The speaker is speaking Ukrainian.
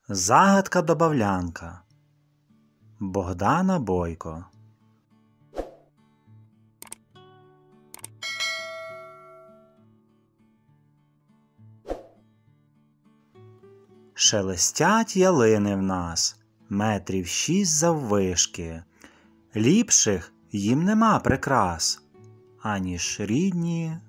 Загадка добавлянка Богдана Бойко. Шелестять ялини в нас, метрів 6 заввишки. Ліпших їм нема прикрас, аніж рідні